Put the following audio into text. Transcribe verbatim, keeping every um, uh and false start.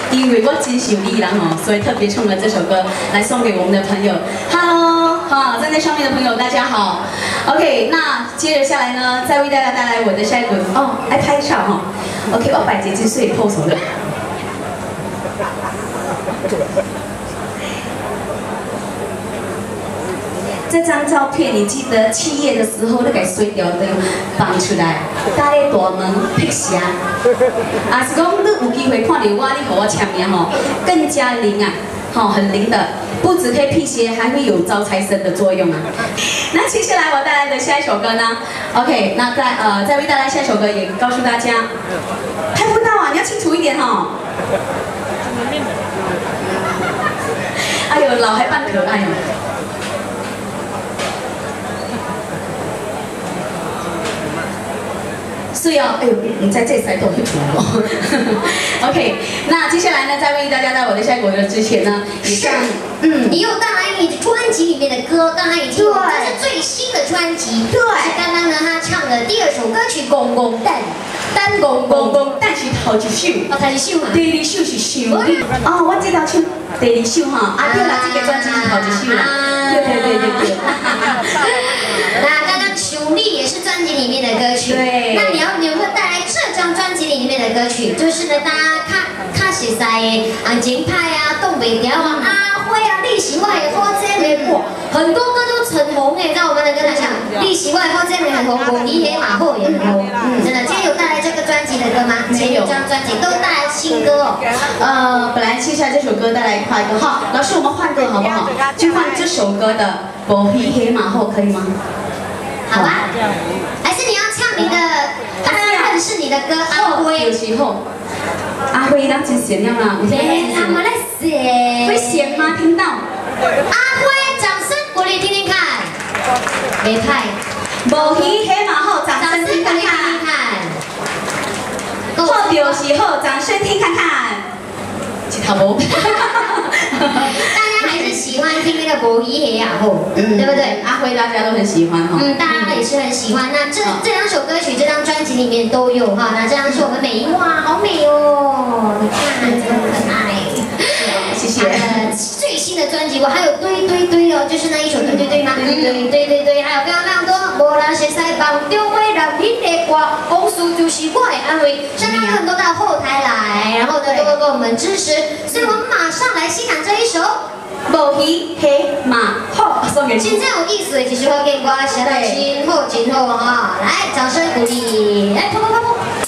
因为我真想你啦吼，所以特别唱了这首歌来送给我们的朋友。Hello， 哈，站在上面的朋友大家好。OK， 那接着下来呢，再为大家带来我的下一个哦，爱拍照哈。OK， 我摆几支水 pose 的。这张照片，你记得七月的时候，那个水条灯放出来，搭咧大门辟邪。啊，是讲你有机会看到我，你和我签名吼，更加灵啊，吼，很灵的，不止可以辟邪，还会有招财神的作用啊。那接下来我带来的下一首歌呢 ？OK， 那再呃再为大家下一首歌，也告诉大家，看不到啊，你要清楚一点哈。哎呦，老还扮可爱哦。是哦，哎呦，你在这塞都会涂哦。OK， 那接下来呢，在为大家带我的下一首歌之前呢，也像嗯，你又带来你专辑里面的歌，刚才已经这是最新的专辑，对，是刚刚呢他唱的第二首歌曲《公公蛋》，蛋公公公， 但是头一首， 哦，头一首嘛， 第二首是想你。哦，我这道唱第二首哈，啊对啦，这个专辑是头一首啦，对对对对对。 那刚刚熊力也是专辑里面的歌曲， 对。 那你要你有没有带来这张专辑里面的歌曲？就是呢，大家看看实在的安静派啊、东北调啊、阿辉啊、历史外的好姐妹，哇，很多歌都很红诶，在我们的歌坛上，历史外好姐妹很红，我你黑马后也很红，嗯，真的。今天有带来这个专辑的歌吗？前一张专辑都带来新歌哦。 呃，本来接下来这首歌带来快歌，好，老师我们换歌好不好？就换这首歌的《无鱼黑马后》，可以吗？ 好吧，还是你要唱你的大家认识你的歌阿辉？ 有时候，阿辉当真闲了啦， 对，他们来写， 会闲吗？听到？ 阿辉，掌声鼓励听听看，没派， 无鱼黑马后，掌声听看看。好有时候，掌声听看看。其他无。 大家还是喜欢听那个国语黑雅后，嗯，对不对？ 阿辉大家都很喜欢哈， 嗯，大家也是很喜欢。那这这两首歌曲，这张专辑里面都有哈。那这张是我们美英，哇，好美哦！你看，真的可爱。 谢谢。 呃，最新的专辑，我还有堆堆堆哦，就是那一首对对对吗？对对对对对，还有非常非常多。无人识西帮中会让你的歌，红薯就是我的安慰。相当有很多到后台来，然后呢，多多给我们支持，所以我们马上来欣赏这一首。 无鱼黑马后，送给现在有意思的，其实会给瓜写的真好真好哈！来，掌声鼓励，来，砰砰砰砰！